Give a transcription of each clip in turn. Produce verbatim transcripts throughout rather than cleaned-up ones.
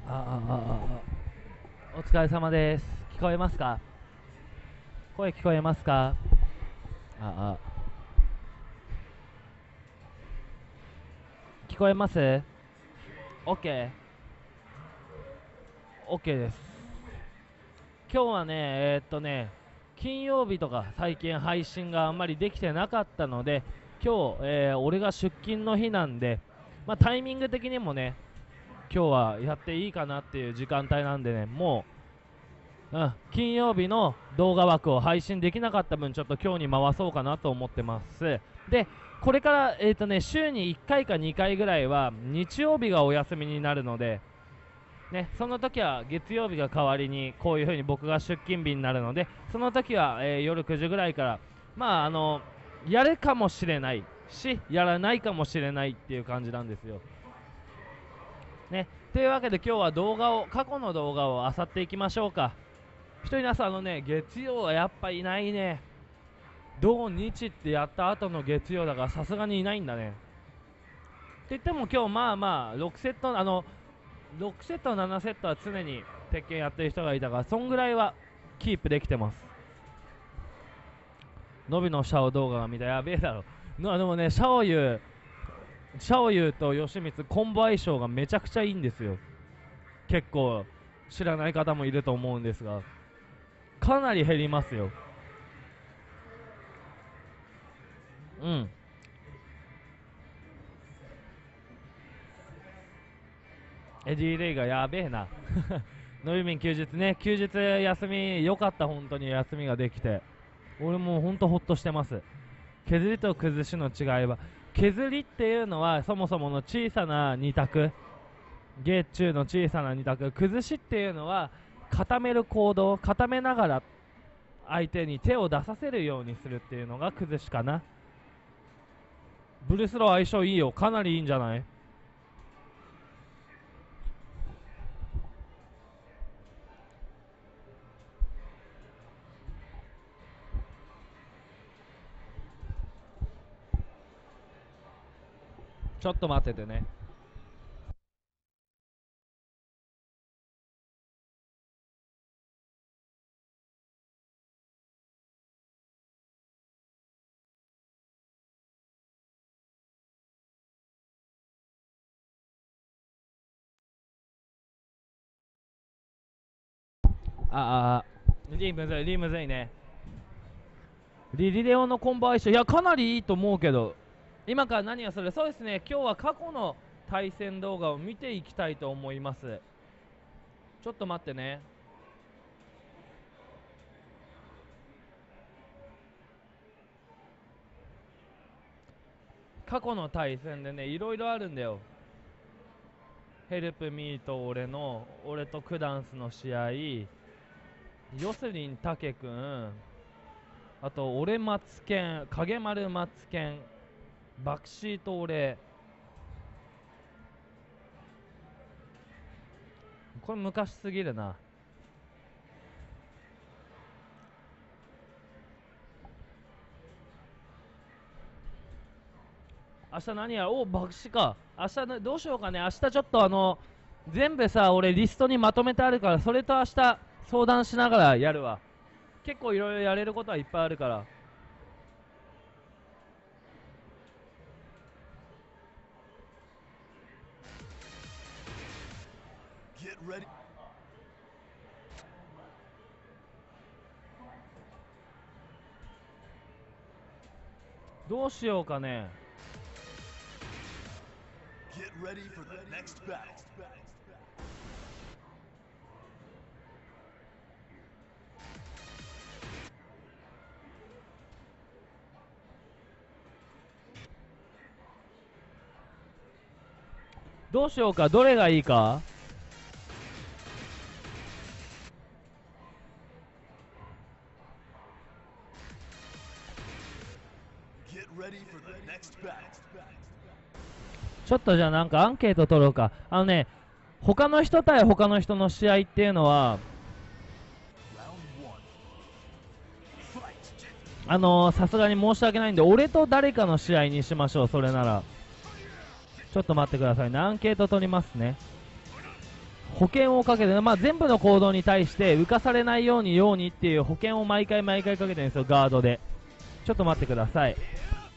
ああああお疲れ様です。聞こえますか？声聞こえますか？ああ聞こえます？ OK。 OK です。今日はねえーっとね金曜日とか最近配信があんまりできてなかったので、今日、えー俺が出勤の日なんで、まあ、タイミング的にもね今日はやっていいかなっていう時間帯なんでね、もう、うん、金曜日の動画枠を配信できなかった分、ちょっと今日に回そうかなと思ってます。で、これから、えーとね、週にいっかいかにかいぐらいは日曜日がお休みになるので、ね、その時は月曜日が代わりにこういう風に僕が出勤日になるので、その時は、えー夜くじぐらいから、まああのやるかもしれないし、やらないかもしれないっていう感じなんですよ。ね、というわけで今日は動画を過去の動画を漁っていきましょうか。ひとりなさん、あのね月曜はやっぱいないね。土日ってやった後の月曜だからさすがにいないんだね。って言っても今日まあまあろくセット、あのろくセットななセットは常に鉄拳やってる人がいたから、そんぐらいはキープできてます。のびのシャオ動画が見た。やべえだろの。でもね、シャオユーシャオユーと吉光コンボ相性がめちゃくちゃいいんですよ。結構知らない方もいると思うんですが、かなり減りますよ。うん。エディ・レイがやべえなのゆみん休日ね、休日休みよかった。本当に休みができて俺もうほんとほっとしてます。削りと崩しの違いは、削りっていうのはそもそもの小さな二択、月中の小さな二択。崩しっていうのは固める行動、固めながら相手に手を出させるようにするっていうのが崩しかな。ブルスロー相性いいよ。かなりいいんじゃない？ちょっと待っててね。ああリむずい、リむずいね。リリレオのコンボ相性、いやかなりいいと思うけど、今から何をする？そうですね、今日は過去の対戦動画を見ていきたいと思います。ちょっと待ってね。過去の対戦でねいろいろあるんだよ。ヘルプミーと俺の俺とクダンスの試合、ヨスリンタケくん、あと俺マツケン、影丸マツケン、バクシーと俺。これ昔すぎるな。明日何やる？お、爆死か。明日ねどうしようかね。明日ちょっとあの全部さ俺リストにまとめてあるから、それと明日相談しながらやるわ。結構いろいろやれることはいっぱいあるから。どうしようかね。どうしようか、どれがいいか。ちょっとじゃあなんかアンケート取ろうか。あのね、他の人対他の人の試合っていうのはあのさすがに申し訳ないんで、俺と誰かの試合にしましょう。それならちょっと待ってくださいね。アンケート取りますね。 保険をかけて、まあ、全部の行動に対して浮かされないようにようにっていう保険を毎回毎回かけてるんですよ、ガードで。ちょっと待ってください。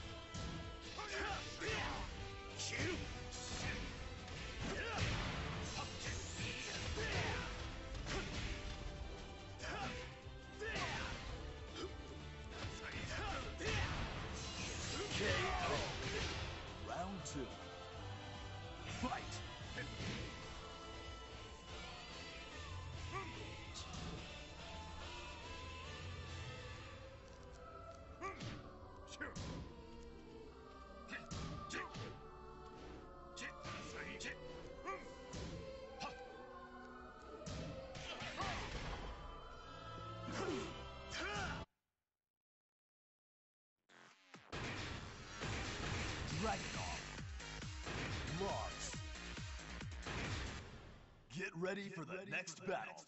Get ready for the next battle.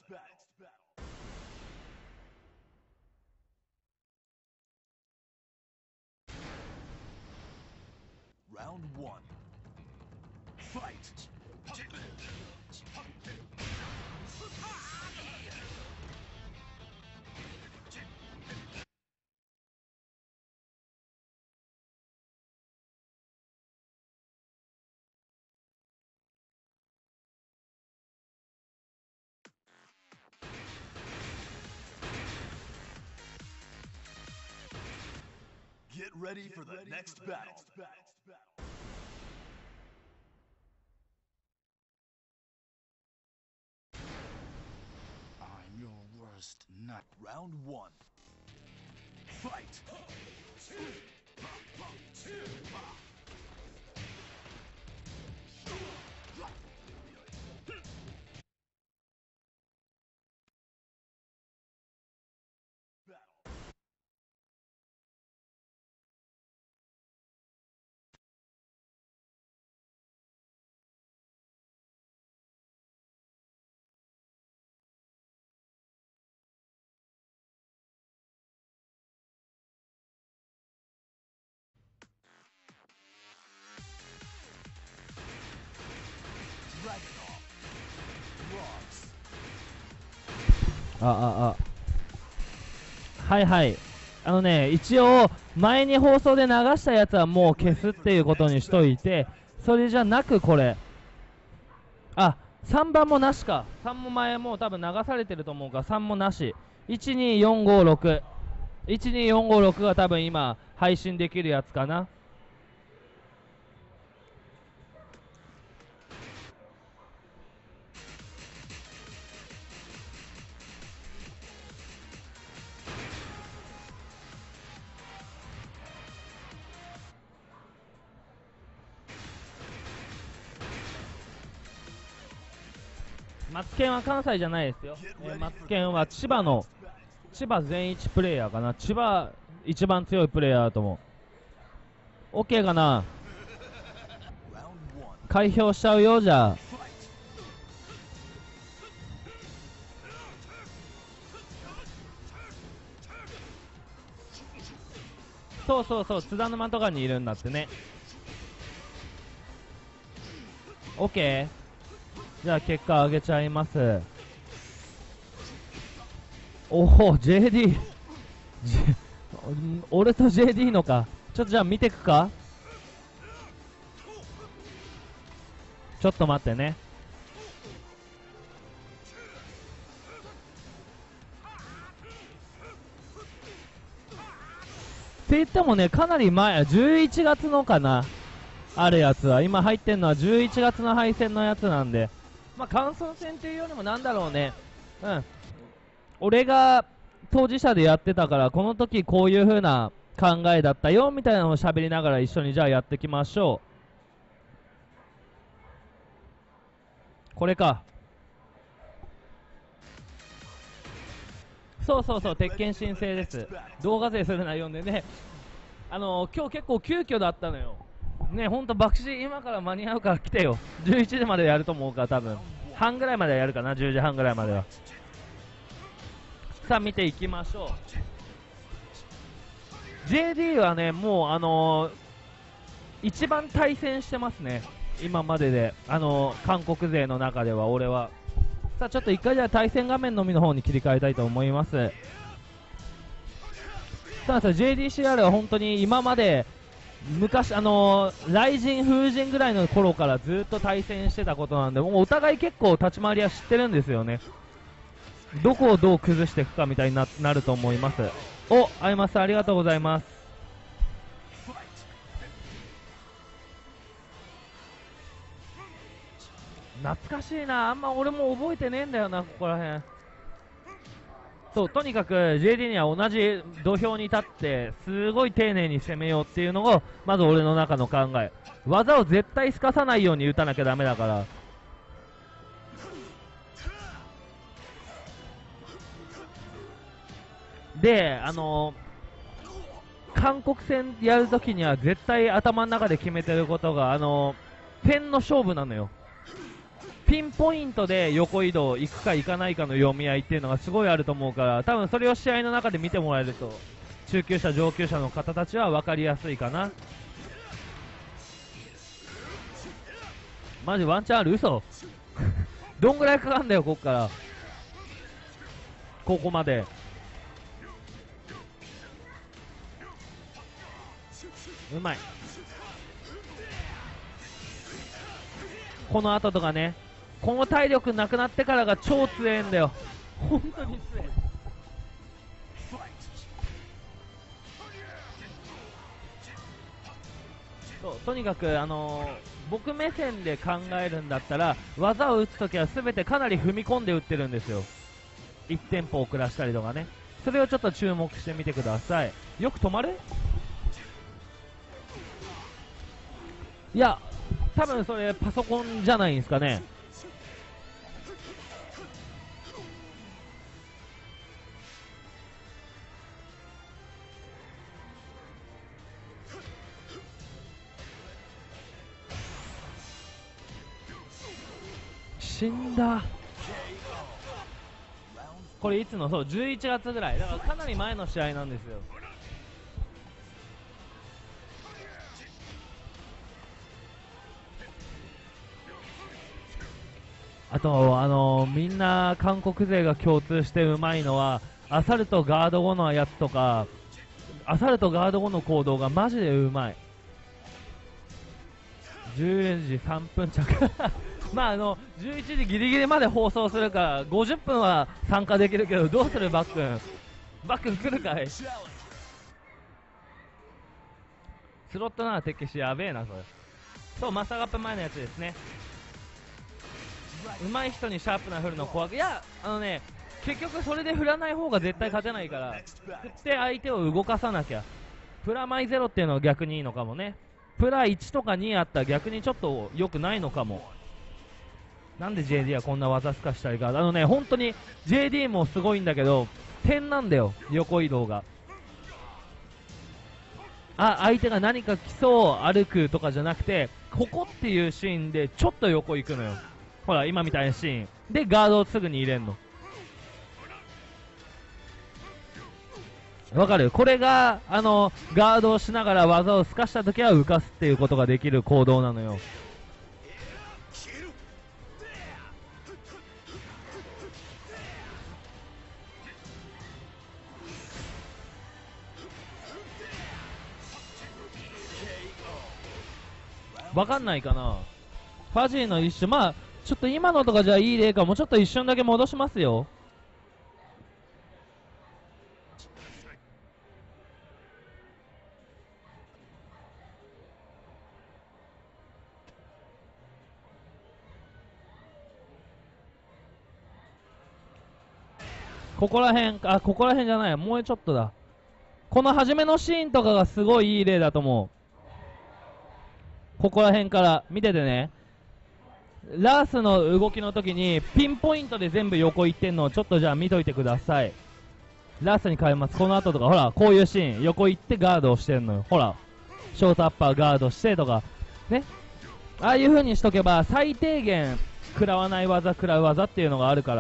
Round one. Fight. Get ready for the next battle. I'm your worst nightmare. Round one. Fight. Dragon あああはいはい、あのね、一応前に放送で流したやつはもう消すっていうことにしといて、それじゃなくこれ、あ、さんばんもなしか。さんも前もう多分流されてると思うからさんもなし。いちによんごろく いちによんごろくが多分今配信できるやつかな。マツケンは関西じゃないですよ、えー、マツケンは千葉の千葉全一プレイヤーかな。千葉一番強いプレイヤーだと思う。 OK かな。開票しちゃうよ。じゃあそうそうそう、津田沼とかにいるんだってね。 OK、 じゃあ結果上げちゃいます。おお ジェーディー 俺と ジェーディー のか。ちょっとじゃあ見てくか。ちょっと待ってね。って言ってもね、かなり前、じゅういちがつのかな、あるやつは。今入ってんのはじゅういちがつの配線のやつなんで、まあ感想戦っていうよりもなんだろうね、うん、俺が当事者でやってたから、この時こういう風な考えだったよみたいなのを喋りながら一緒にじゃあやっていきましょう。これか。そうそうそう、鉄拳申請です。動画勢するな読んでね、あのー、今日結構急遽だったのよね。ほんと爆死今から間に合うから来てよ。じゅういちじまでやると思うから、多分半ぐらいまでやるかな。じゅうじはんぐらいまでは。さあ見ていきましょう。 ジェーディー はね、もうあのー、一番対戦してますね今までで、あのー、韓国勢の中では。俺はさあちょっと一回じゃあ対戦画面のみの方に切り替えたいと思います。たださ ジェーディーシーアール は本当に今まで昔あのー、雷神風神ぐらいの頃からずっと対戦してたことなんで、もうお互い結構立ち回りは知ってるんですよね。どこをどう崩していくかみたいに な, なると思います。お、アイマスありがとうございます。懐かしいな、あんま俺も覚えてねえんだよな、ここらへん。そう、とにかく ジェーディー には同じ土俵に立ってすごい丁寧に攻めようっていうのがまず俺の中の考え。技を絶対すかさないように打たなきゃダメだから。で、あのー、韓国戦やるときには絶対頭の中で決めてることが、あのー、点の勝負なのよ。ピンポイントで横移動行くか行かないかの読み合いっていうのがすごいあると思うから、多分それを試合の中で見てもらえると中級者上級者の方たちは分かりやすいかな。マジワンチャンある？嘘どんぐらいかかんだよこっからここまで。うまい。この後とかね、この体力なくなってからが超強えんだよ。本当に強え。そうとにかく、あのー、僕目線で考えるんだったら技を打つときは全てかなり踏み込んで打ってるんですよ。いちテンポ遅らしたりとかね。それをちょっと注目してみてください。よく止まる？いや多分それパソコンじゃないんですかね。死んだ。これいつの、そうじゅういちがつぐらいだからかなり前の試合なんですよ。あと、あのー、みんな韓国勢が共通してうまいのはアサルトガード後のやつとか、アサルトガード後の行動がマジでうまい。じゅうじさんぷん着まああのじゅういちじギリギリまで放送するからごじゅっぷんは参加できるけど、どうするバックンバックン来るかい。スロットなら鉄拳やべえなそれ。そう、マスターカップ前のやつですね。上手い人にシャープな振るの怖く、いやあのね、結局それで振らない方が絶対勝てないから、振って相手を動かさなきゃ。プラマイゼロっていうのは逆にいいのかもね。プラいちとかにあったら逆にちょっと良くないのかも。なんで ジェーディー はこんな技すかしたいか。あのね、本当に ジェーディー もすごいんだけど点なんだよ、横移動が。あ、相手が何か基礎を歩くとかじゃなくて、ここっていうシーンでちょっと横行くのよ。ほら今みたいなシーンでガードをすぐに入れんのわかる？これがあのガードをしながら技をすかしたときは浮かすっていうことができる行動なのよ。わかんないかな。ファジーの一種、まあちょっと今のとかじゃいい例かも。ちょっと一瞬だけ戻しますよ。ここら辺、あ、ここら辺じゃない、もうちょっとだ。この初めのシーンとかがすごいいい例だと思う。ここら辺から見ててね。ラースの動きの時にピンポイントで全部横行ってんのをちょっとじゃあ見といてください。ラースに変えます。この後とかほらこういうシーン、横行ってガードをしてんのよ。ほらショートアッパーガードしてとかね、ああいう風にしとけば最低限食らわない技食らう技っていうのがあるから。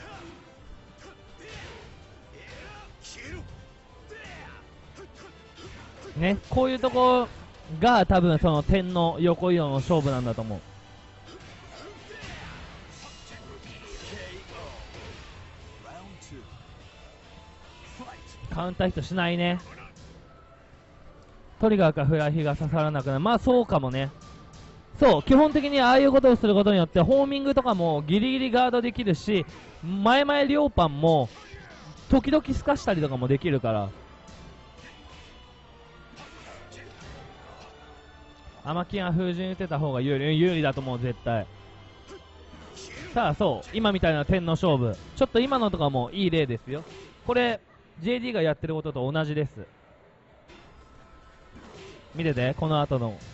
ね、こういうとこが多分その点の横移動の勝負なんだと思う。 カウンターヒットしないね。トリガーかフライヒが刺さらなくなる。まあそうかもね。そう、基本的にああいうことをすることによってホーミングとかもギリギリガードできるし、前々両パンも時々透かしたりとかもできるから。アマキンは封じ打てた方が有利有利だと思う、絶対。さあそう、今みたいな点の勝負、ちょっと今のとかもいい例ですよ。これ ジェーディー がやってることと同じです。見てて、この後の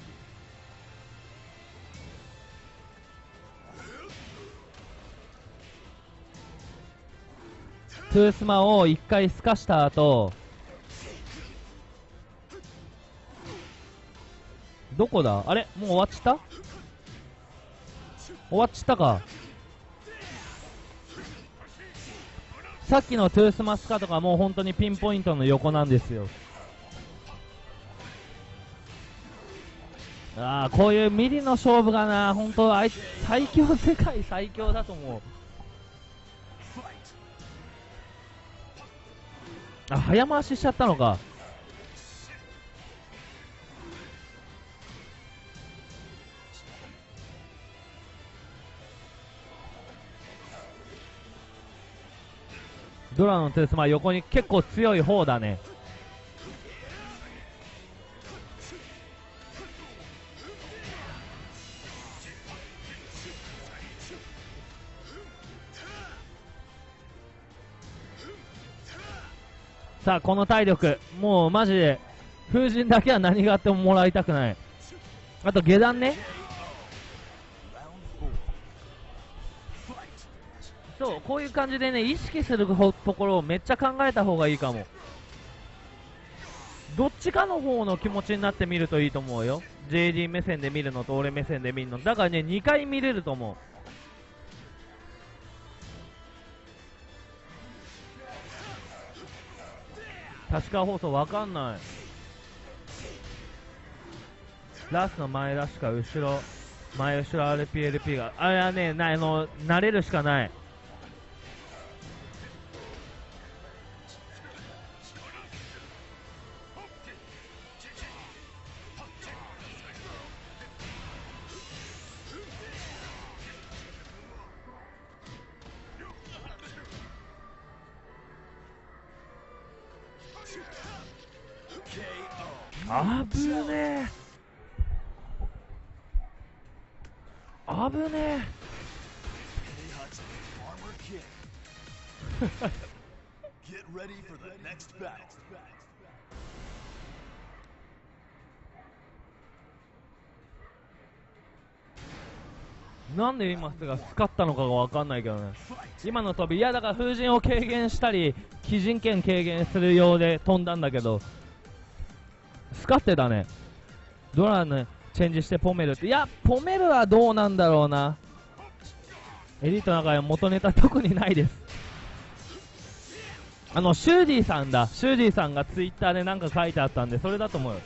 トゥースマを一回透かした後、どこだあれ、もう終わっちった終わっちったか。さっきのトゥースマスカとかもう本当にピンポイントの横なんですよ。ああ、こういうミリの勝負がな、本当あい最強、世界最強だと思う。あ、早回ししちゃったのか。ドラのトゥースマ横に結構強い方だね。さあこの体力、もうマジで風神だけは何があってももらいたくない。あと下段ね。そう、こういう感じでね、意識するところをめっちゃ考えた方がいいかも。どっちかの方の気持ちになってみるといいと思うよ。 ジェーディー 目線で見るのと俺目線で見るのだからね、にかい見れると思う。確か放送わかんない。ラスの前らしか後ろ前後ろ アールピーエルピー があれはね、なあの慣れるしかない。あぶねえあぶねえなんで今すがスカったのかが分かんないけどね。今の飛び、いやだから風神を軽減したり鬼人剣軽減するようで飛んだんだけど、スカってだね。ドラね、チェンジしてポメルって、いやポメルはどうなんだろうな。エリートの中で元ネタ特にないです。あのシューディさんだ、シューディさんがツイッターでなんか書いてあったんで、それだと思うよ。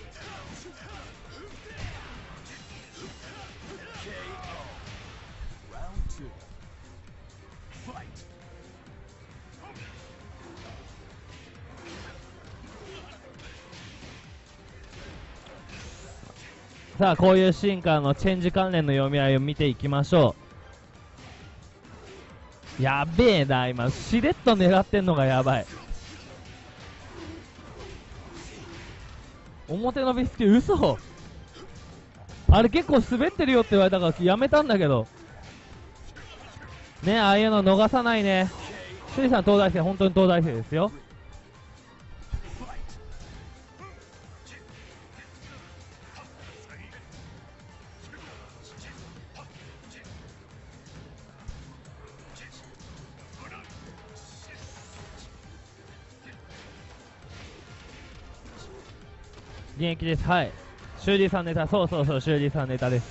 さあこういうシーンからのチェンジ関連の読み合いを見ていきましょう。やべえな、今しれっと狙ってんのがやばい。表のビスケ嘘、あれ結構滑ってるよって言われたからやめたんだけどね。ああいうの逃さないね。シュリさん東大生、本当に東大生ですよ。現役です。はい、シューディさんネタ、そうそうそう、シューディさんネタです。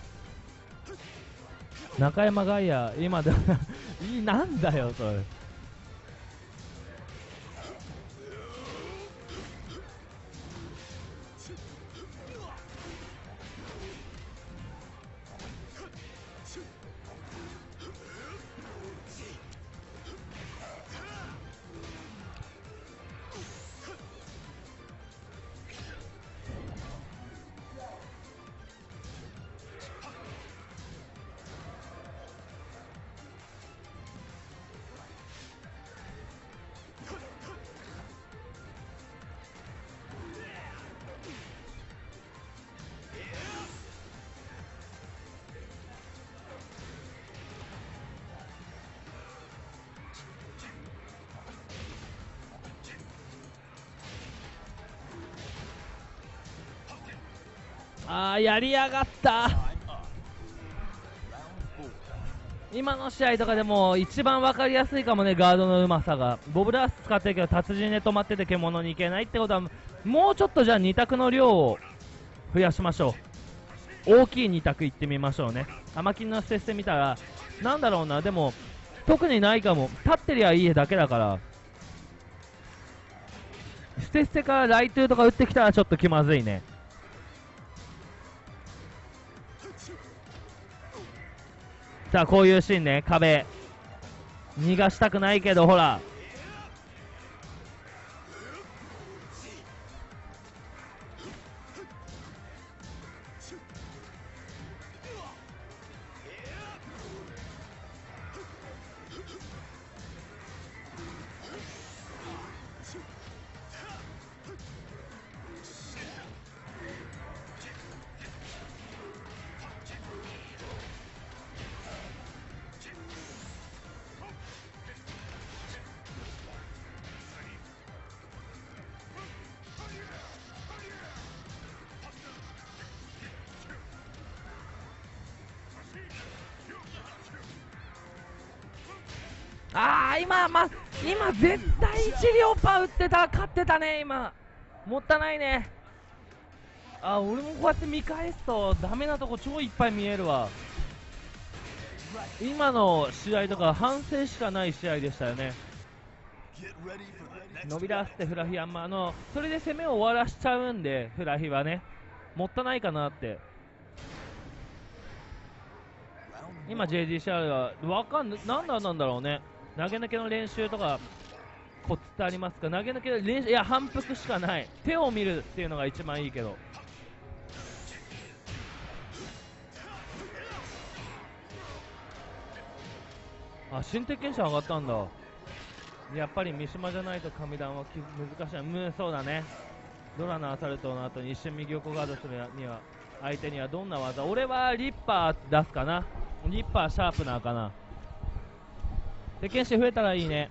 中山ガイア今でいい、なんだよそれ。 あー、やりやがった。 Time up. Round four. 今の試合とかでも一番分かりやすいかもね、ガードのうまさが。ボブラース使ってるけど達人で止まってて獣に行けないってことは、もうちょっとじゃあに択の量を増やしましょう。大きいに択いってみましょうね。アマキンのステステ見たらなんだろうな、でも特にないかも。立ってりゃいいだけだから。ステステからライトゥーとか打ってきたらちょっと気まずいね。さあこういうシーンね、壁逃がしたくないけど、ほらあー、今、ま、今絶対一両パ打ってたら勝ってたね。今もったいないね。あー、俺もこうやって見返すとダメなとこ超いっぱい見えるわ。今の試合とか反省しかない試合でしたよね。 Get ready for the next 伸び出してフラヒあんまあのそれで攻めを終わらしちゃうんで、フラヒはねもったいないかなって。 round 今 ジェイディーシーアール はわかんな、なんだなんだろうね。投げ抜けの練習とかコツってありますか？投げ抜けの練習、いや反復しかない。手を見るっていうのが一番いいけど。あ、新鉄拳者上がったんだ。やっぱり三島じゃないと上段はき難しい。うん、そうだね。ドラのアサルトの後に一瞬右横ガードするには相手にはどんな技？俺はリッパー出すかな。リッパーシャープナーかな。鉄拳士増えたらいいね。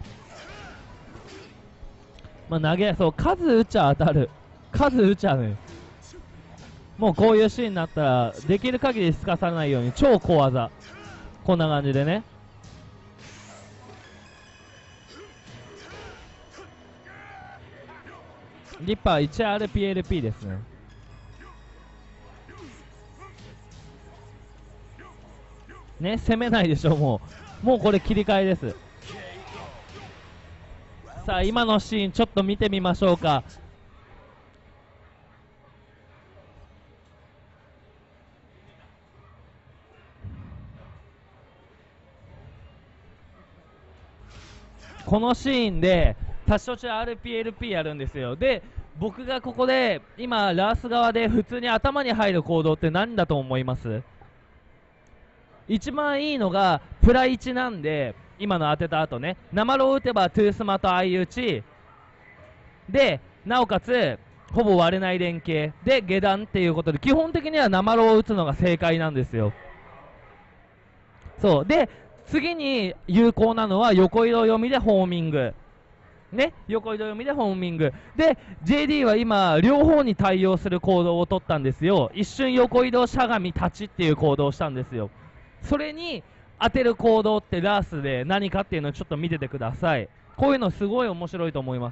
まあ投げ、そう、数打ちゃ当たる。数打ちゃね。もうこういうシーンになったらできる限りすかさないように超小技。こんな感じでね。リッパー いちアールピーエルピー ですね。ね、攻めないでしょ。もうもうこれ切り替えです。さあ今のシーンちょっと見てみましょうか。このシーンで多少中 アールピーエルピー やるんですよ。で僕がここで今ラース側で普通に頭に入る行動って何だと思います？一番いいのがプラいちなんで、今の当てた後ね、生ロー打てばトゥースマと相打ちで、なおかつほぼ割れない連携で下段っていうことで、基本的には生ローを打つのが正解なんですよ。そうで次に有効なのは横移動読みでホーミングね、横移動読みでホーミングで ジェイディー は今両方に対応する行動を取ったんですよ。一瞬横移動しゃがみ立ちっていう行動をしたんですよ。それに当てる行動ってラースで何かっていうのをちょっと見ててください。こういうのすごい面白いと思います。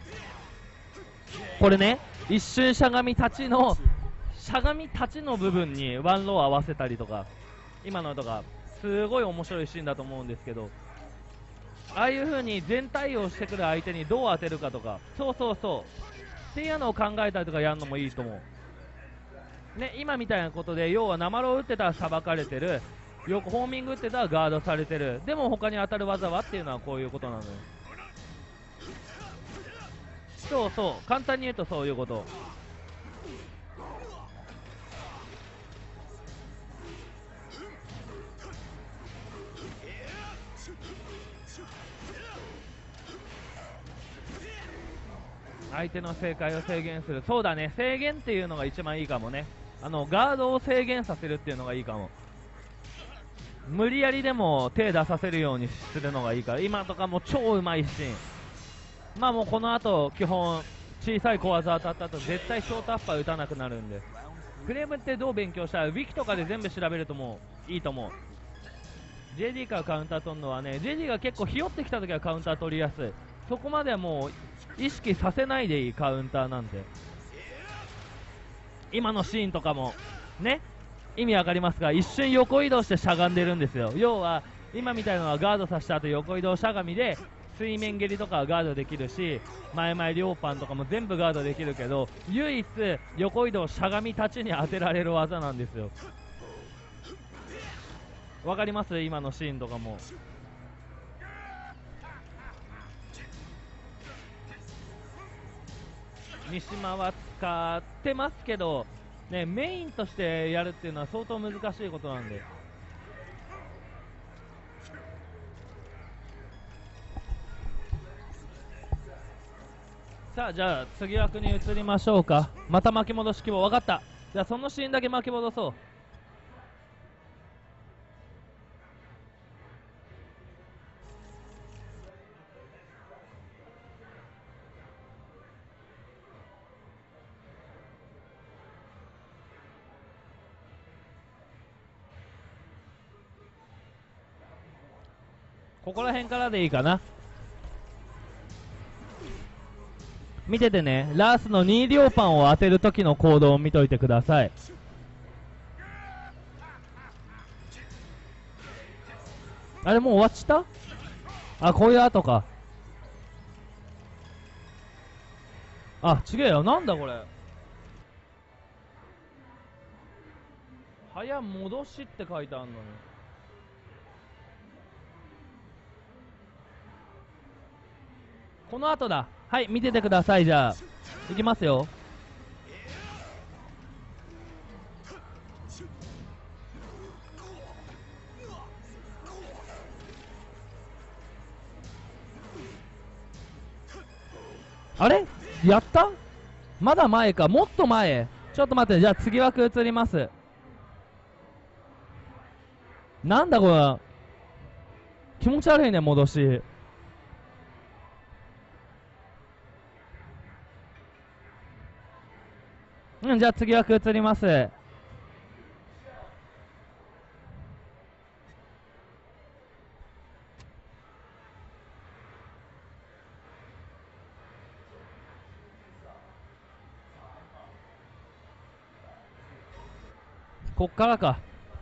これね、一瞬しゃがみ立ちのしゃがみ立ちの部分にワンロー合わせたりとか、今のとかすごい面白いシーンだと思うんですけど、ああいう風に全対応してくる相手にどう当てるかとか、そうそうそうっていうのを考えたりとかやるのもいいと思うね。今みたいなことで、要は生ロー打ってたらさばかれてる、よくホーミング打ってたらガードされてる、でも他に当たる技はっていうのはこういうことなのよ。そうそう、簡単に言うとそういうこと。相手の正解を制限する。そうだね、制限っていうのが一番いいかもね。あのガードを制限させるっていうのがいいかも。無理やりでも手出させるようにするのがいいから。今とかも超うまいシーン。まあもうこの後基本小さい小技当たった後絶対ショートアッパー打たなくなるんで、 フレームってどう勉強したらウィキとかで全部調べるともういいと思う。 ジェーディー からカウンター取るのはね、 ジェーディー が結構ひよってきた時はカウンター取りやすい。そこまではもう意識させないでいいカウンターなんで。今のシーンとかもね、意味わかりますか？一瞬横移動してしゃがんでるんですよ。要は今みたいなのはガードさせた後横移動しゃがみで水面蹴りとかはガードできるし、前々両パンとかも全部ガードできるけど、唯一横移動しゃがみ立ちに当てられる技なんですよ。わかります？今のシーンとかも三島は使ってますけど、ね、メインとしてやるっていうのは相当難しいことなんで。さあ、じゃあ次枠に移りましょうか。また巻き戻し希望。分かった。じゃあそのシーンだけ巻き戻そう。ここら辺からでいいかな。見ててね。ラースのに両パンを当てる時の行動を見といてください。あれもう終わっちゃった？あ、こういう後か。あ、違えよ。なんだこれ。早戻しって書いてあるのに。この後だ。はい、見ててください。じゃあいきますよ。あれやった？まだ前か。もっと前。ちょっと待って。じゃあ次枠移ります。なんだこれ。気持ち悪いね、戻し。うん、じゃあ次枠移ります。こっからか。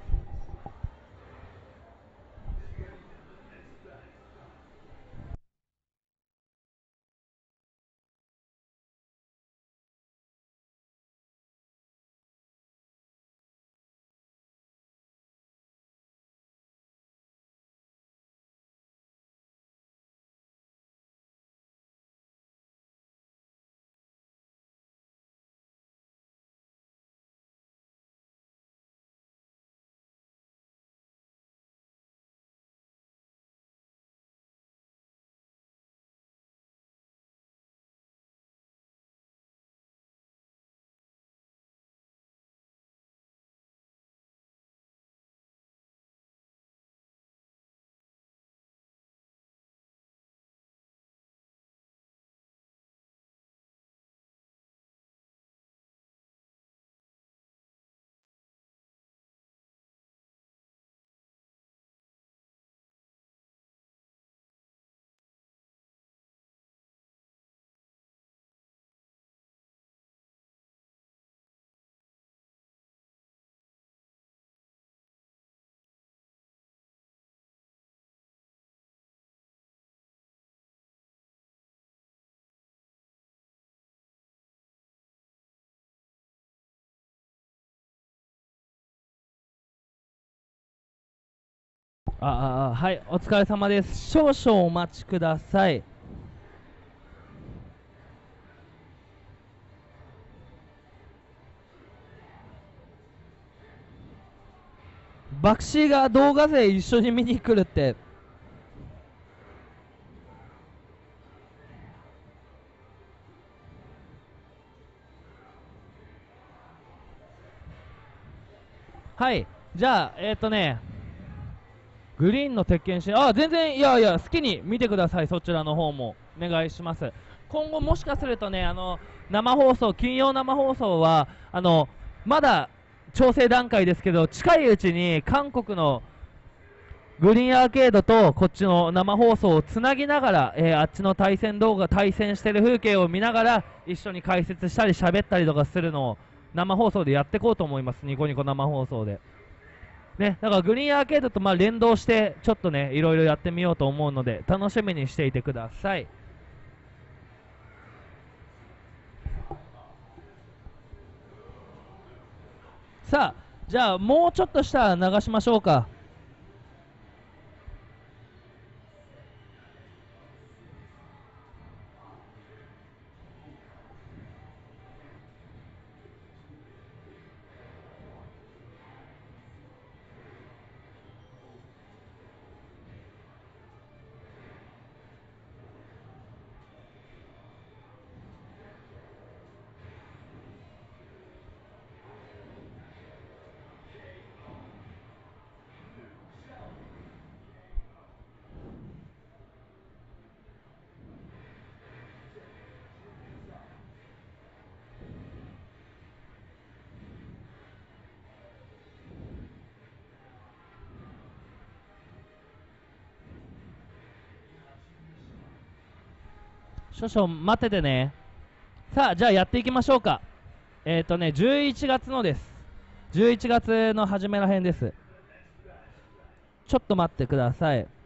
ああ、はい、お疲れ様です。少々お待ちください。バクシーが動画勢一緒に見に来るって。はい、じゃあ、えっ、ー、とね、グリーンの鉄拳シーン、あ、全然、いやいや、好きに見てください。そちらの方もお願いします。今後もしかするとね、あの生放送、金曜生放送はあのまだ調整段階ですけど、近いうちに韓国のグリーンアーケードとこっちの生放送をつなぎながら、えー、あっちの対戦動画、対戦してる風景を見ながら一緒に解説したり喋ったりとかするのを生放送でやっていこうと思います。ニコニコ生放送でね。だからグリーンアーケードとまあ連動してちょっとねいろいろやってみようと思うので楽しみにしていてください。さあじゃあもうちょっとしたら流しましょうか。少々待っててね。さあじゃあやっていきましょうか。えっ、ー、とねじゅういちがつのです。じゅういちがつの初めらへんです。ちょっと待ってください。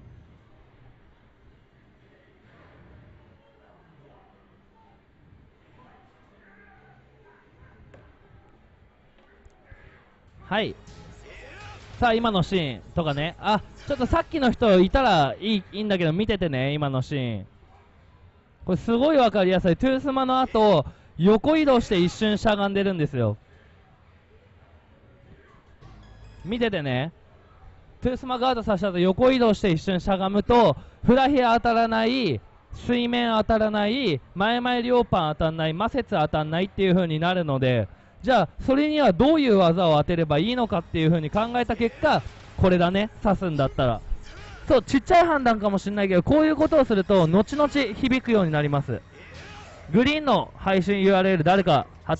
はい。さあ今のシーンとかね、あちょっとさっきの人いたらいい、いいんだけど見ててね。今のシーンこれすごい分かりやすい。トゥースマの後横移動して一瞬しゃがんでるんですよ。見ててね。トゥースマガードさせた後横移動して一瞬しゃがむとフラヒア当たらない、水面当たらない、前々両パン当たらない、魔節当たらないっていう風になるので、じゃあそれにはどういう技を当てればいいのかっていう風に考えた結果これだね。刺すんだったらそうちっちゃい判断かもしれないけどこういうことをすると後々響くようになります。グリーンの配信 ユーアールエル 誰か貼って。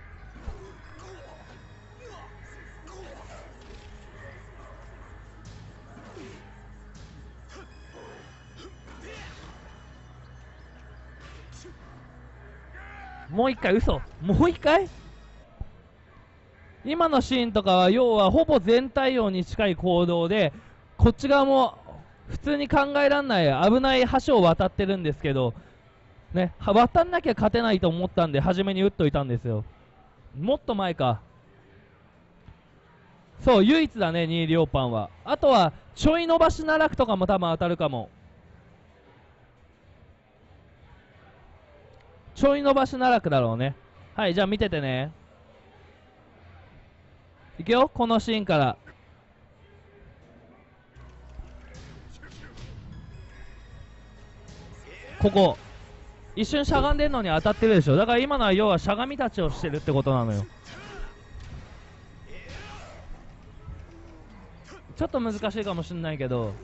もう一回嘘もう一回今のシーンとかは要はほぼ全対応に近い行動でこっち側も普通に考えられない危ない橋を渡ってるんですけどね、渡んなきゃ勝てないと思ったんで初めに打っといたんですよ。もっと前か。そう唯一だねに両パンは。あとはちょい伸ばし奈落とかも多分当たるかも。ちょい伸ばし奈落だろうね。はいじゃあ見ててね。いくよこのシーンから。ここ一瞬しゃがんでんのに当たってるでしょ。だから今のは要はしゃがみ立ちをしてるってことなのよ。ちょっと難しいかもしれないけど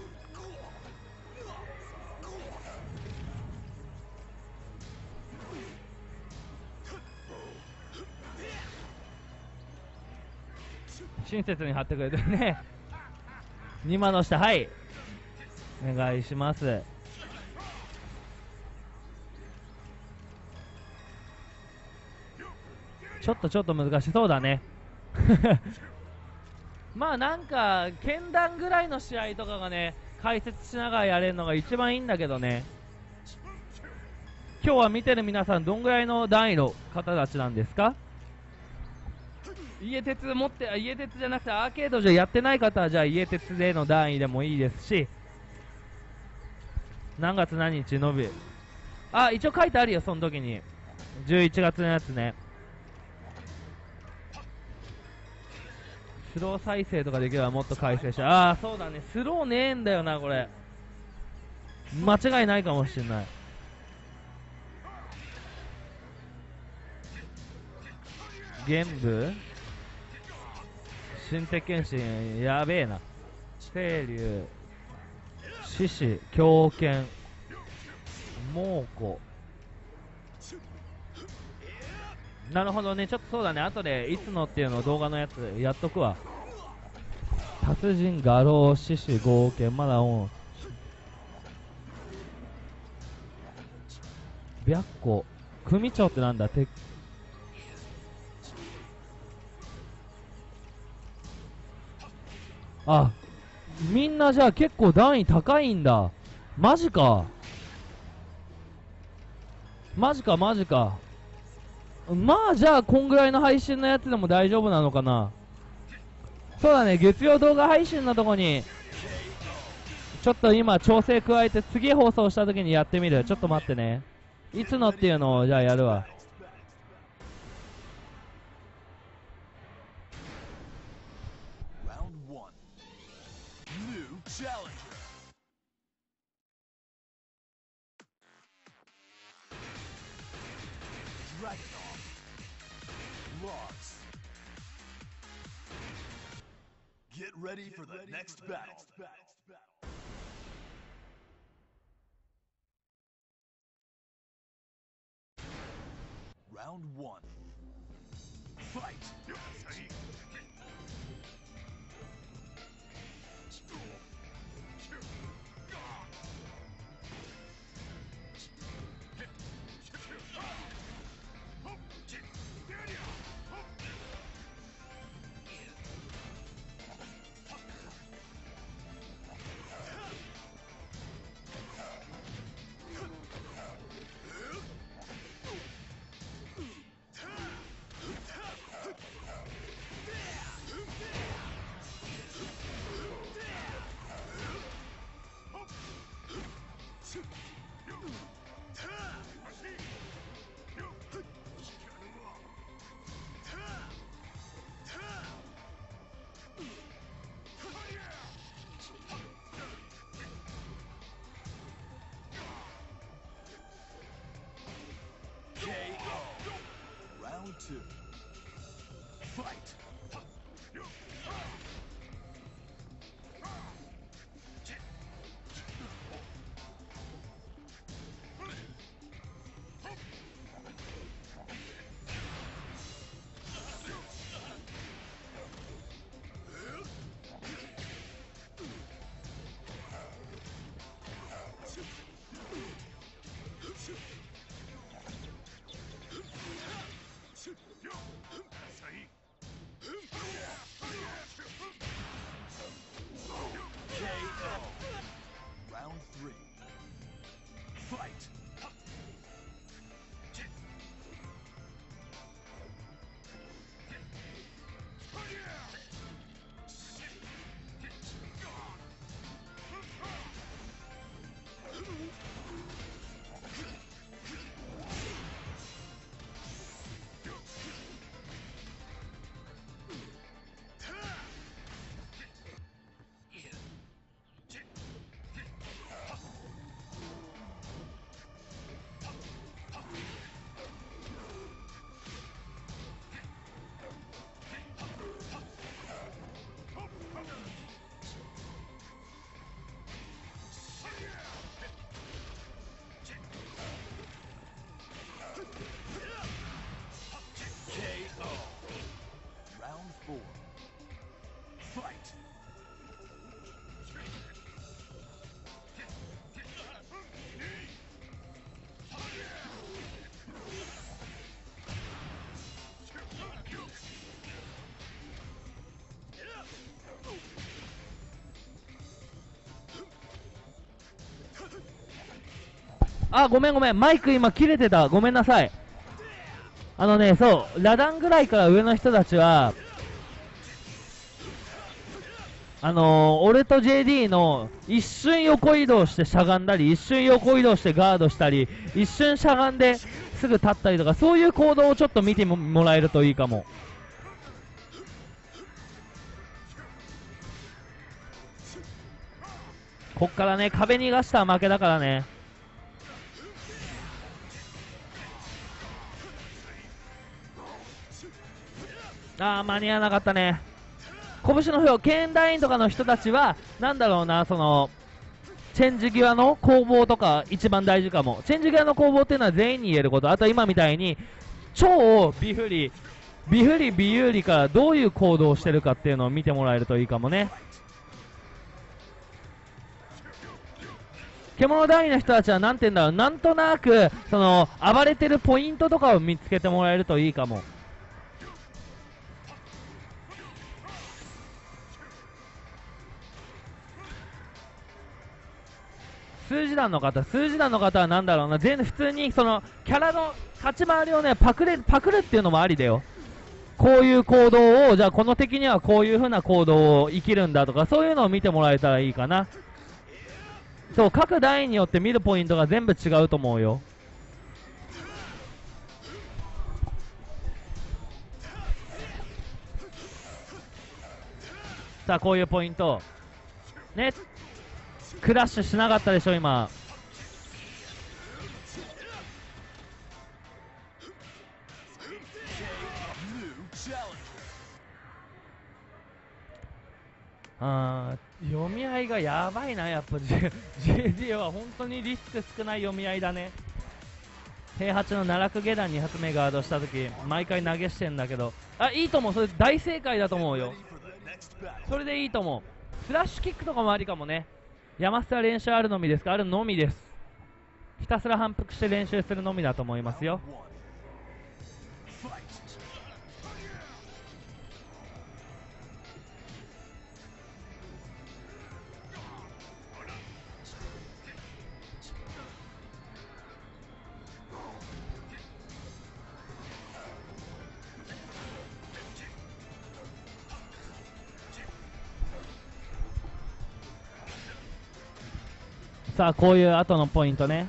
親切に貼ってくれてるね。にまの下はいお願いします。ちょっとちょっと難しそうだね。まあなんか剣談ぐらいの試合とかがね解説しながらやれるのが一番いいんだけどね。今日は見てる皆さんどんぐらいの段位の方たちなんですか。家鉄持って家鉄じゃなくてアーケードじゃやってない方はじゃあ家鉄での段位でもいいですし、何月何日伸びあ一応書いてあるよその時にじゅういちがつのやつね。スロー再生とかできればもっと改正して。ああそうだねスローねえんだよなこれ。間違いないかもしれない。玄武新鉄剣心やべえな。清流獅子狂犬猛虎なるほどね、ちょっとそうだね、後でいつのっていうのを動画のやつやっとくわ。達人、画廊、獅子、合計、まだオン。白虎、組長ってなんだ、てあ、みんなじゃあ結構段位高いんだ。マジか。マジかマジか。まあじゃあこんぐらいの配信のやつでも大丈夫なのかな。そうだね、月曜動画配信のとこにちょっと今調整加えて次放送した時にやってみる。ちょっと待ってね。いつのっていうのをじゃあやるわ。 Get ready for the next battle. Round one. Fight. Round two. Fight. Round three. Fight. あ、ごめんごめん、マイク今切れてた。ごめんなさい。あのね、そう、ラダンぐらいから上の人たちは、あのー、俺と ジェーディー の一瞬横移動してしゃがんだり、一瞬横移動してガードしたり、一瞬しゃがんですぐ立ったりとか、そういう行動をちょっと見てももらえるといいかも。こっからね、壁逃がしたら負けだからね。あー、間に合わなかったね。拳の表、ケンダインとかの人たちは、なんだろうな、その、チェンジ際の攻防とか一番大事かも。チェンジ際の攻防っていうのは全員に言えること。あと今みたいに、 超ビフリビフリビ有利からどういう行動をしてるかっていうのを見てもらえるといいかもね。獣大の人たちはなんて言うんだろう、なんとなくその暴れてるポイントとかを見つけてもらえるといいかも。数字団の方、数字団の方はなんだろうな、全然普通にそのキャラの立ち回りをね、パクれパクるっていうのもありだよ。こういう行動を、じゃあこの敵にはこういう風な行動を生きるんだとか、そういうのを見てもらえたらいいかな。そう、各台によって見るポイントが全部違うと思うよ。さあ、こういうポイントね、クラッシュしなかったでしょ今。あー、読み合いがやばいな、やっぱ ジェーディー は本当にリスク少ない読み合いだね。平八の奈落下段に発目ガードしたとき毎回投げしてんだけど、あ、いいと思う、それ大正解だと思うよ。それでいいと思う。スラッシュキックとかもありかもね。山下練習あるのみですか？あるのみです。ひたすら反復して練習するのみだと思いますよ。さあ、こういう後のポイントね。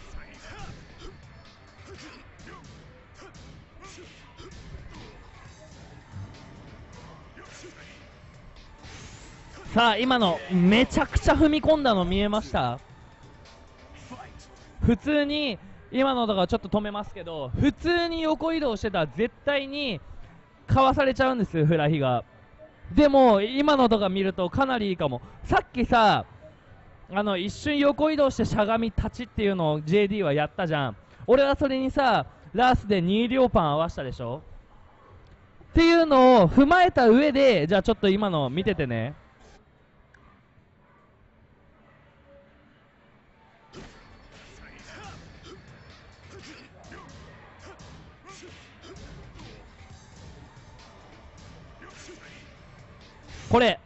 さあ、今のめちゃくちゃ踏み込んだの見えました？普通に今のとかちょっと止めますけど、普通に横移動してたら絶対にかわされちゃうんですよ、フラヒが。でも今のとか見るとかなりいいかも。さっきさ、あの一瞬横移動してしゃがみ立ちっていうのを ジェーディー はやったじゃん。俺はそれにさ、ラースでに両パン合わせたでしょっていうのを踏まえた上で、じゃあちょっと今の見ててね。これ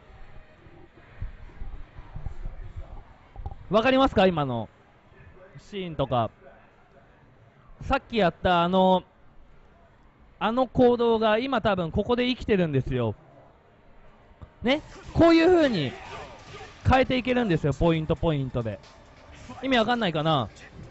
わかりますか？今のシーンとか、さっきやったあのあの行動が今多分ここで生きてるんですよね。こういう風に変えていけるんですよ、ポイントポイントで。意味わかんないかな？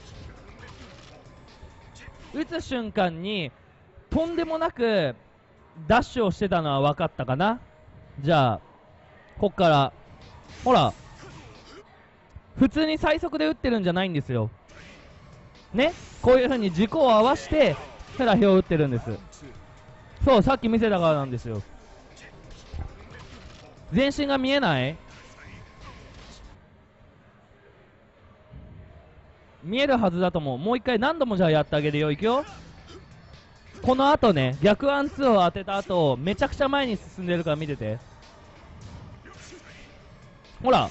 打つ瞬間にとんでもなくダッシュをしてたのは分かったかな。じゃあこっからほら、普通に最速で打ってるんじゃないんですよね。こういう風に軸を合わせてフラヒを打ってるんです。そう、さっき見せたからなんですよ。全身が見えない？見えるはずだと思う。もう一回何度もじゃあやってあげるよ。いくよ。この後ね、逆アンツーを当てた後めちゃくちゃ前に進んでるから見てて。ほら、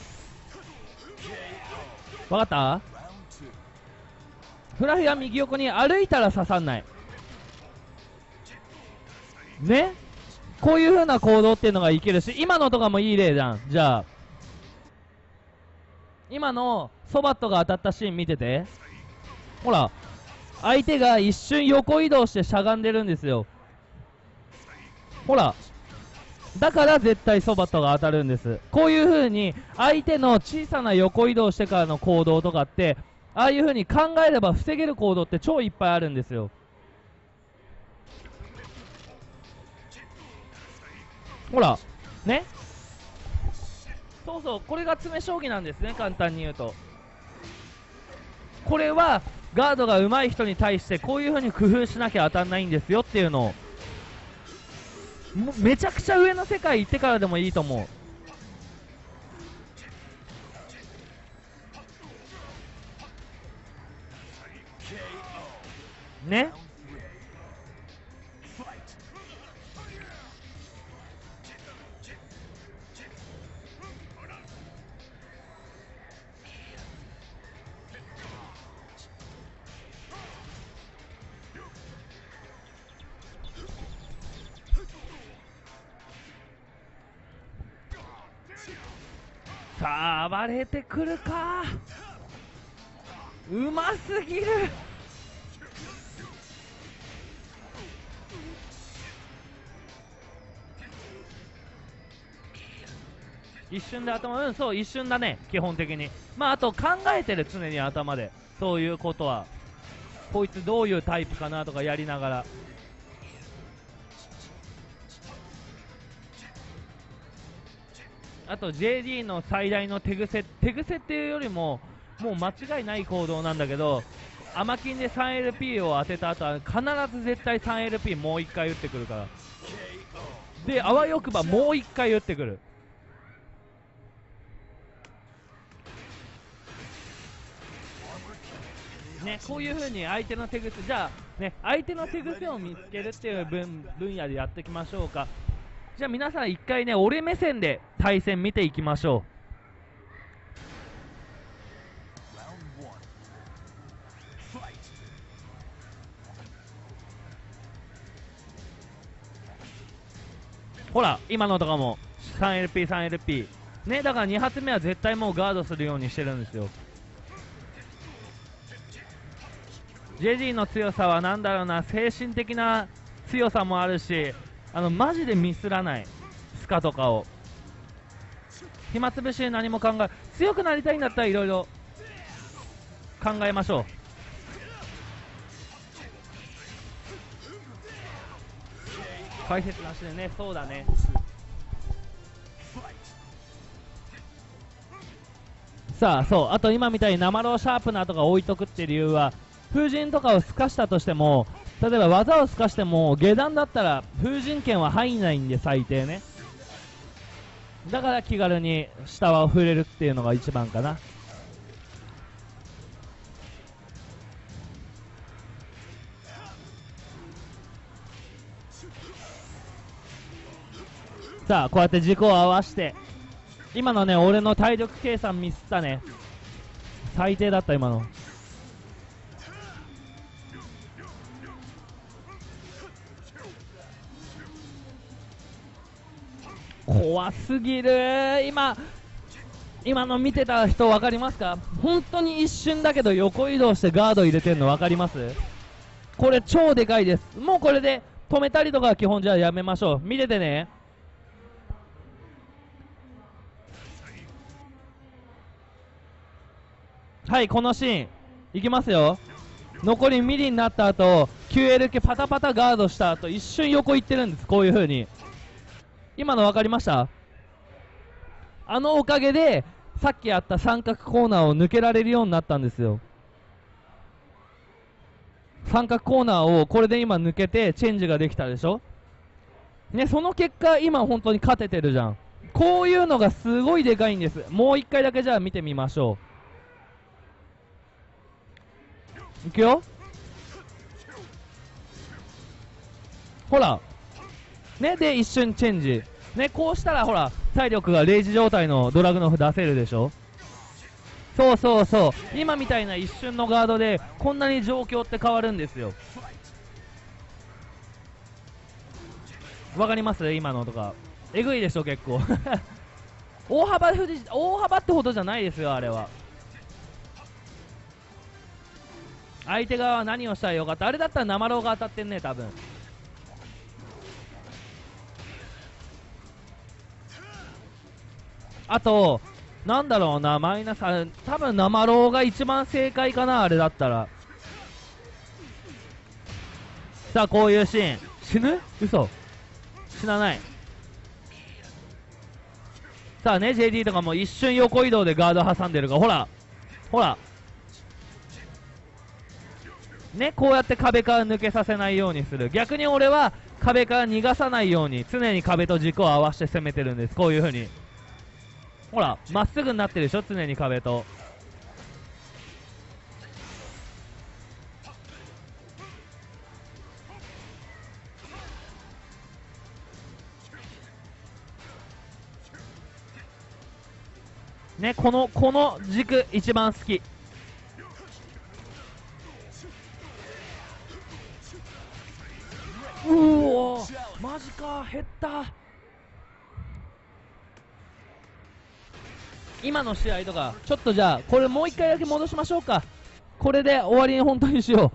分かった？フラヒは右横に歩いたら刺さんないね。こういう風な行動っていうのがいけるし、今のとかもいい例じゃん。じゃあ今のソバットが当たったシーン見てて。ほら、相手が一瞬横移動してしゃがんでるんですよ。ほら、だから絶対ソバットが当たるんです。こういう風に相手の小さな横移動してからの行動とかって、ああいう風に考えれば防げる行動って超いっぱいあるんですよほらね。そうそう、これが詰将棋なんですね、簡単に言うと。これはガードが上手い人に対してこういう風に工夫しなきゃ当たんないんですよっていうのを、もめちゃくちゃ上の世界行ってからでもいいと思うね。 さあ暴れてくるか。うますぎる。一瞬で頭、うん、そう一瞬だね基本的に。まああと考えてる、常に頭でそういうことは、こいつどういうタイプかなとかやりながら。あと ジェーディー の最大の手癖、手癖っていうよりももう間違いない行動なんだけど、アマキンで スリーエルピー を当てた後は必ず絶対 スリーエルピー もういっかい打ってくるから。であわよくばもういっかい打ってくる。ね、こういう風に相手の手癖、じゃあね、相手の手癖を見つけるっていう分分野でやっていきましょうか。じゃあ皆さん一回ね、俺目線で対戦見ていきましょう。ほら今のとかも スリーエルピー、スリーエルピー ね、だからに発目は絶対もうガードするようにしてるんですよ。ジェジーの強さはなんだろうな、精神的な強さもあるし、あのマジでミスらない、スカとかを暇つぶしで何も考え、強くなりたいんだったらいろいろ考えましょう。解説なしでね、そうだね。さあそう、あと今みたいに生ローシャープナーとか置いとくっていう理由は、風神とかを透かしたとしても、例えば技を透かしても下段だったら風神剣は入んないんで、最低ね。だから気軽に下は触れるっていうのが一番かな。さあこうやって軸を合わせて、今のね俺の体力計算ミスったね、最低だった今の。怖すぎる。今今の見てた人分かりますか？本当に一瞬だけど横移動してガード入れてるの分かります？これ超でかいです。もうこれで止めたりとかは基本じゃあやめましょう。見ててね。はい、このシーンいきますよ。残りミリになった後 キューエル 系パタパタガードした後一瞬横行ってるんです。こういう風に今の分かりました？あのおかげでさっきやった三角コーナーを抜けられるようになったんですよ。三角コーナーをこれで今抜けてチェンジができたでしょね。その結果今本当に勝ててるじゃん。こういうのがすごいでかいんです。もう一回だけじゃあ見てみましょう。いくよ。ほらね、で一瞬チェンジね。こうしたらほら体力がれいじ状態のドラグノフ出せるでしょ。そうそうそう、今みたいな一瞬のガードでこんなに状況って変わるんですよ。わかります？今のとかえぐいでしょ結構大幅富士大幅ってほどじゃないですよあれは。相手側は何をしたらよかった？あれだったら生ローが当たってんね多分。あとなんだろうな、マイナス多分生ローが一番正解かな、あれだったら。さあこういうシーン死ぬ？嘘、死なない。さあね ジェーディー とかも一瞬横移動でガード挟んでるから、ほらほらね、こうやって壁から抜けさせないようにする。逆に俺は壁から逃がさないように常に壁と軸を合わせて攻めてるんです。こういう風にほらまっすぐになってるでしょ、常に壁と。ね、このこの軸一番好き。うおーマジか、減った。 今の試合とかちょっとじゃあこれもう一回だけ戻しましょうか。これで終わりに本当にしよう。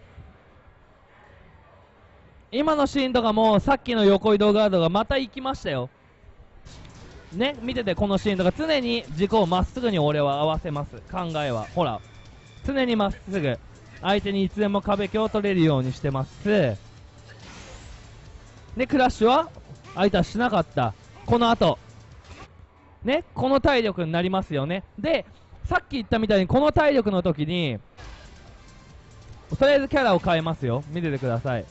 今のシーンとかもさっきの横移動ガードがまた行きましたよね。見てて、このシーンとか常に軸をまっすぐに俺は合わせます。考えはほら常にまっすぐ相手にいつでも壁強を取れるようにしてます。でクラッシュは相手はしなかった。この後ね、この体力になりますよね。でさっき言ったみたいにこの体力の時にとりあえずキャラを変えますよ。見ててください。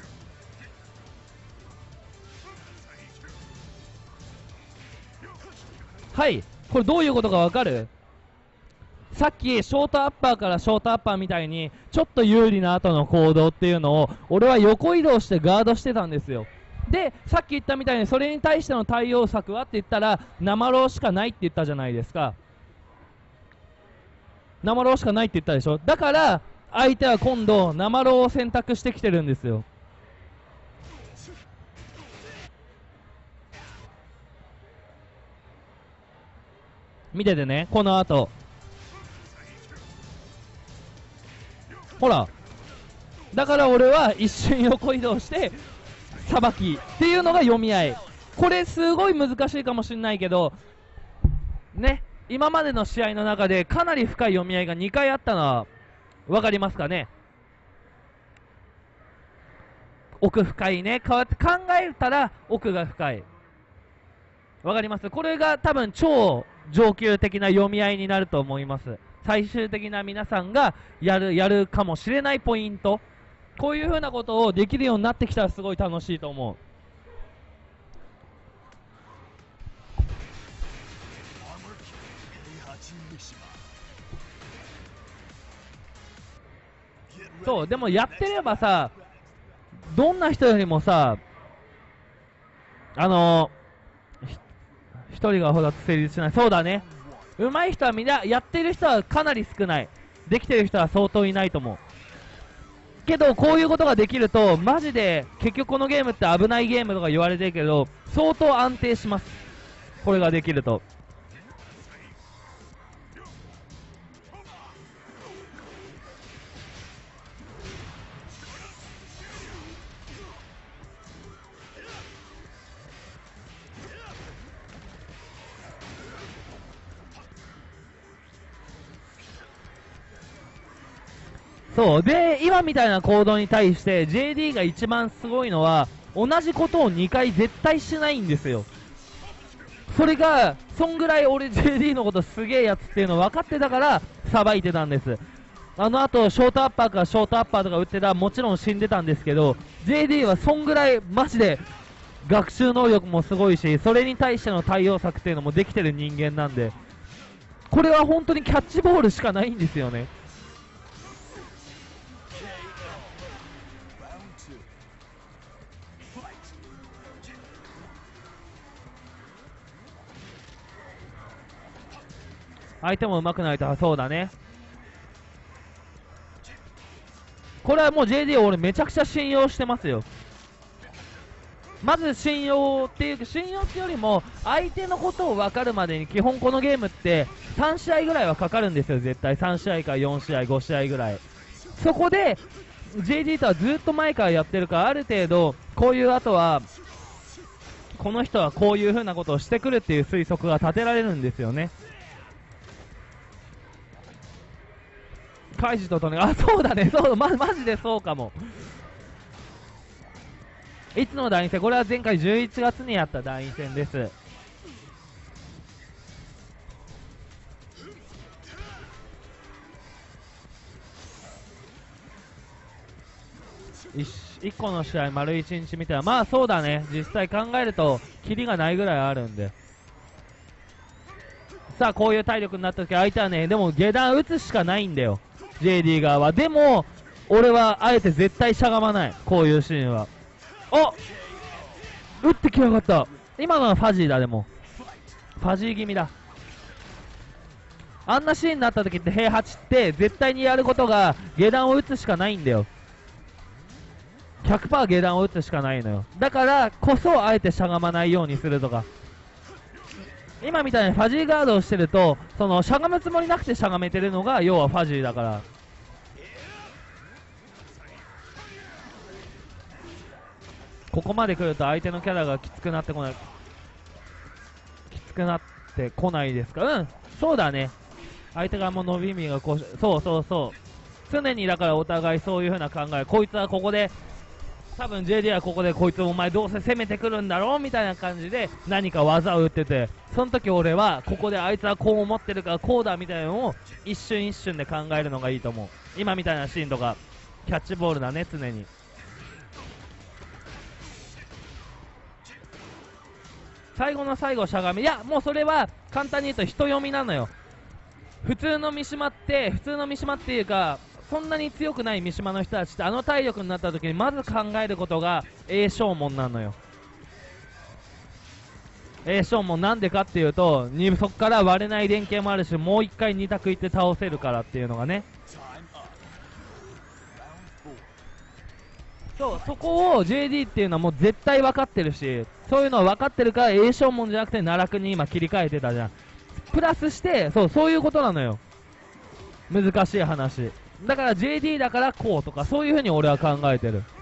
はい、これどういうことかわかる？さっきショートアッパーからショートアッパーみたいにちょっと有利な後の行動っていうのを俺は横移動してガードしてたんですよ。でさっき言ったみたいにそれに対しての対応策はって言ったら生ローしかないって言ったじゃないですか。生ローしかないって言ったでしょ。だから相手は今度生ローを選択してきてるんですよ。見ててね、この後ほらだから俺は一瞬横移動してさばきっていうのが読み合い。これすごい難しいかもしれないけどね、今までの試合の中でかなり深い読み合いがにかいあったのは分かりますかね。奥深いね、こうやって考えたら奥が深い。分かります。これが多分超上級的な読み合いになると思います。最終的な皆さんがやるやるかもしれないポイント、こういう風なことをできるようになってきたらすごい楽しいと思う。そうでもやってればさ、どんな人よりもさ、あのー、一人がほど成立しない。そうだね、上手い人はみんなやってる人はかなり少ない。できてる人は相当いないと思うけど、こういうことができるとマジで結局このゲームって危ないゲームとか言われてるけど相当安定します。これができると。そうで今みたいな行動に対して ジェーディー が一番すごいのは同じことをにかい絶対しないんですよ。それがそんぐらい俺 ジェーディー のことすげえやつっていうの分かってたからさばいてたんです。あの後ショートアッパーからショートアッパーとか打ってたらもちろん死んでたんですけど、 ジェーディー はそんぐらいマジで学習能力もすごいし、それに対しての対応策っていうのもできてる人間なんで、これは本当にキャッチボールしかないんですよね。相手も上手くないと。そうだね、これはもう ジェーディー を俺めちゃくちゃ信用してますよ。まず信用っていうか、信用っていうよりも相手のことを分かるまでに基本このゲームってさん試合ぐらいはかかるんですよ。絶対さん試合かよん試合ご試合ぐらい。そこで ジェーディー とはずっと前からやってるから、ある程度こういう後はこの人はこういう風なことをしてくるっていう推測が立てられるんですよね。カイジとトネ、あ、そうだね、そう、ま、マジでそうかも。いつの団員戦？これは前回じゅういちがつにやった団員戦です。いっこの試合丸いちにち見たら、まあそうだね、実際考えるとキリがないぐらいあるんで。さあこういう体力になった時相手はね、でも下段打つしかないんだよ ジェーディー 側は。でも俺はあえて絶対しゃがまない、こういうシーンは。あ、打ってきやがった。今のはファジーだ。でもファジー気味だ。あんなシーンになった時って平八って絶対にやることが下段を打つしかないんだよ。 ひゃくパーセント 下段を打つしかないのよ。だからこそあえてしゃがまないようにするとか。 今みたいにファジーガードをしてると、そのしゃがむつもりなくてしゃがめてるのが要はファジーだから。ここまで来ると相手のキャラがきつくなってこない、きつくなってこないですか。うん、そうだね。相手がもう伸び身がこう、そうそうそう、常にだからお互いそういう風な考え、こいつはここで多分 ジェーディー はここでこいつお前どうせ攻めてくるんだろうみたいな感じで何か技を打ってて、その時俺はここであいつはこう思ってるからこうだみたいなのを一瞬一瞬で考えるのがいいと思う。今みたいなシーンとかキャッチボールだね、常に。最後の最後しゃがみ、いやもうそれは簡単に言うと人読みなのよ。普通の三島って普通の三島っていうかそんなに強くない三島の人たちってあの体力になった時にまず考えることが栄翔門なのよ。栄翔門なんでかっていうと、にそこから割れない連携もあるし、もう一回に択いって倒せるからっていうのがね。そう、そこを ジェーディー っていうのはもう絶対分かってるし、そういうのは分かってるから栄翔門じゃなくて奈落に今切り替えてたじゃん。プラスしてそうそういうことなのよ。難しい話だから ジェーディー だからこうとかそういう風に俺は考えてる。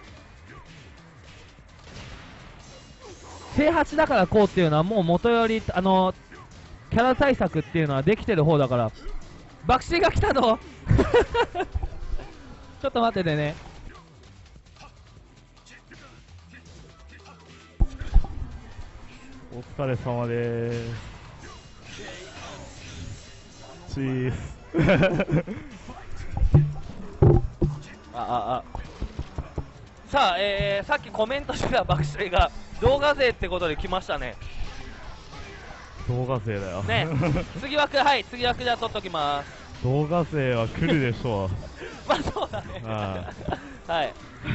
正八だからこうっていうのはもう元よりあのキャラ対策っていうのはできてる方だから。爆死が来たのちょっと待っててね。 お疲れ様でーす。チーズあああさあ、えー、さっきコメントしてた爆死が動画勢ってことで来ましたね。 動画勢だよね次枠、はい次枠じゃあ取っときます。 動画勢は来るでしょうまあそうだねはい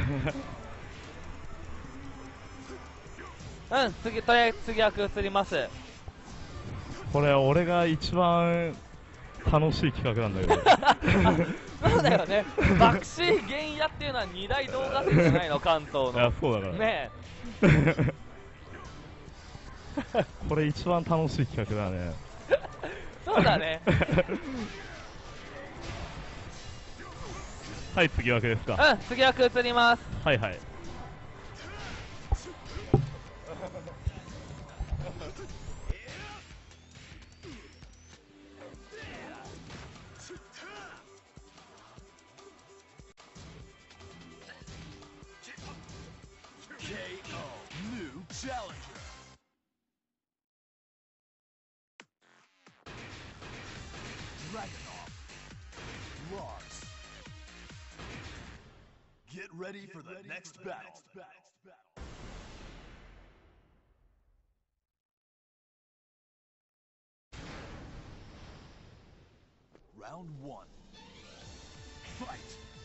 うん、次とりあえず次枠移ります。 これ俺が一番楽しい企画なんだけどそうだよね爆死原野っていうのは二大動画勢じゃないの関東の。 いやそうだからねこれ一番楽しい企画だねそうだねはい次枠ですか。 うん次枠移ります。 はいはい Get ready for the next battle. Round one. Fight.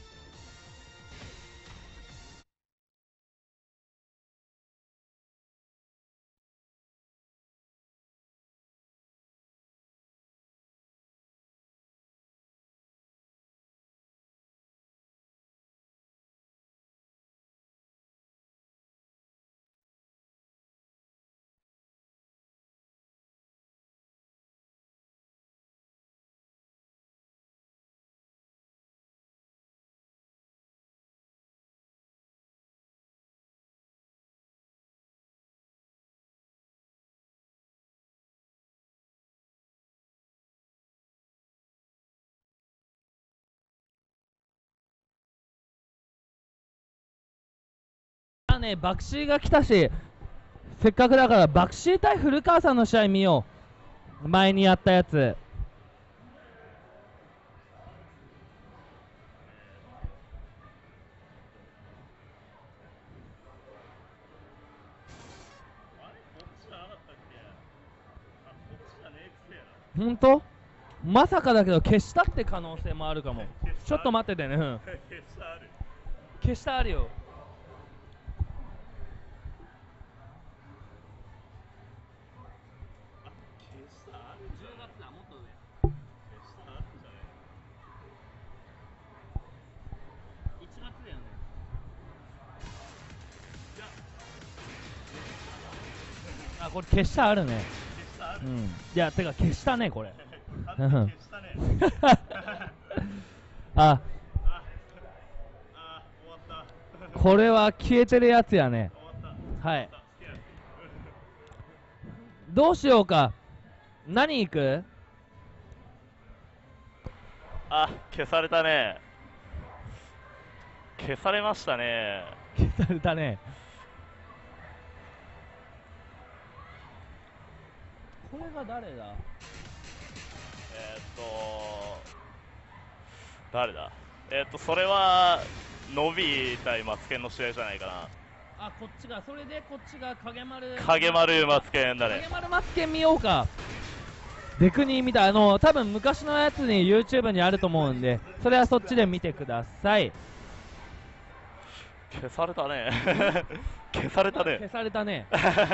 ね、爆死が来たし、せっかくだから爆死対古川さんの試合見よう。前にやったやつ。ほんとまさかだけど消したって可能性もあるかも。ちょっと待っててね。うん、消したあるよ。あ、これ消したあるね。 うん、いやてか消したねこれ消したねあああ終わったこれは消えてるやつやね。 終わったはいどうしようか。何行く？ あ、消されたね。消されましたね。 消されたね。これが誰だ？ えー、っと誰だえー、っとそれはノビー対マツケンの試合じゃないかな。 あ、こっちがそれでこっちが影丸影丸マツケンだね。 影丸マツケン見ようか。デクニーみたい、あの多分昔のやつに YouTube にあると思うんで、それはそっちで見てください。 消されたね消されたね消されたね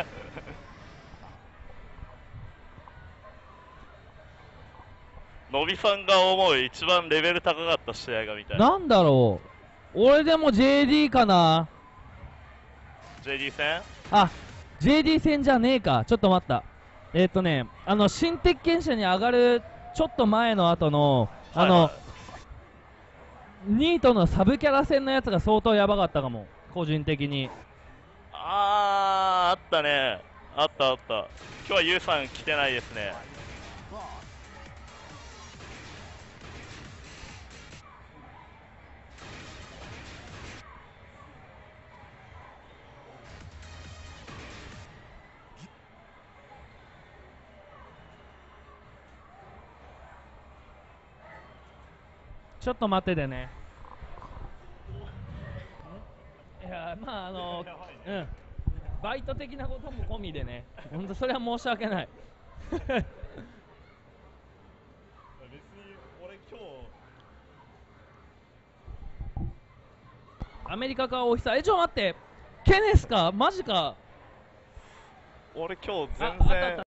のびさんが思う一番レベル高かった試合が見たい。 なんだろう、俺でも ジェーディー かな。 ジェーディー 戦あ、ジェーディー 戦じゃねえか。ちょっと待った。えっ、ー、とね、あの新鉄拳者に上がるちょっと前の後のあの、はいはい、ニートのサブキャラ戦のやつが相当やばかったかも、個人的に。 あー、あったね。あったあった。今日はユウさん来てないですね。 ちょっと待っててね。いや、まああの、うん、バイト的なことも込みでね、本当それは申し訳ない別に俺今日アメリカか大久。え、ちょっと待って、ケネスかマジか。 俺今日全あ、あったあっ然た